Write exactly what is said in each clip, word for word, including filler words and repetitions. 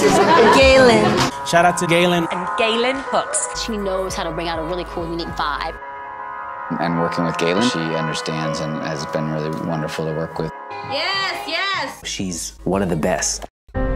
This is Galen. Shout out to Galen. And Galen hooks. She knows how to bring out a really cool, unique vibe. And working with Galen, she understands and has been really wonderful to work with. Yes, yes. She's one of the best.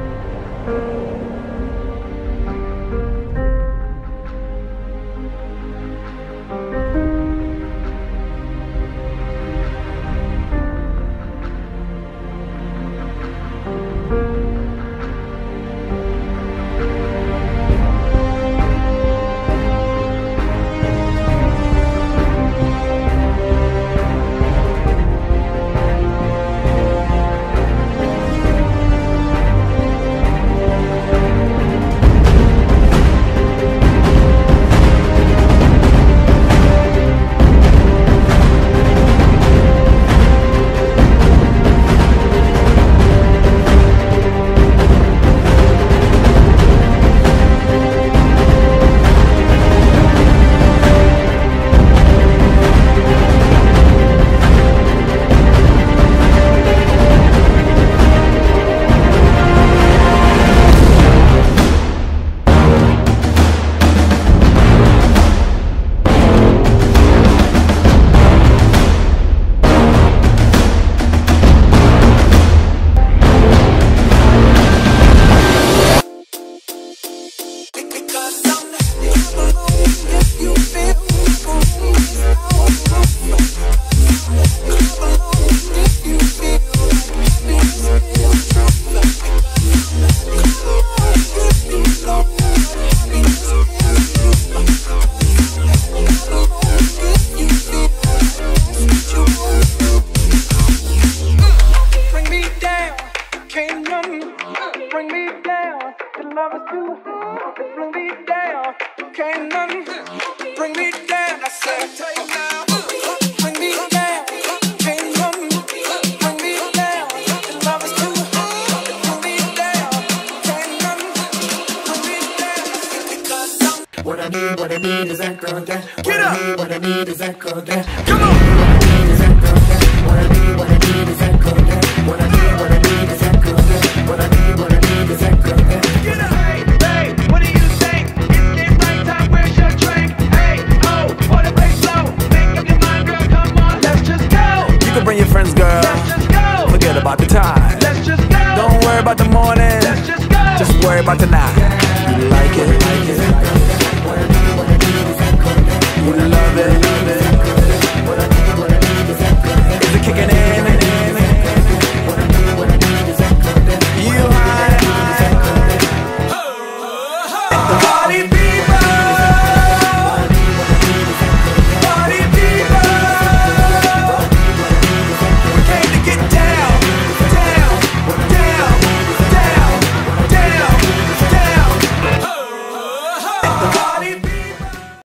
Bring me down, the love is too. Bring me down, can't nothing. Bring me down, I said, tell you now. Bring me down, can't nothing. Bring me down, the love is too. Bring me down, can't nothing. Bring me down, because I'm. What I need, what I need is that girl that. Get up. What I need is that girl that. Come on. What I need is that girl that. What I need, what I need is that girl that. What I need, what I need is that girl that. What I need, what I need is that girl that. Get up. Hey, hey, what do you think? It's it right time, where's your drink? Hey, oh, wanna play slow? Make up your mind, girl, come on, let's just go. You can bring your friends, girl. Let's just go. Forget about the time. Let's just go. Don't worry about the morning. Let's just go. Just worry about tonight.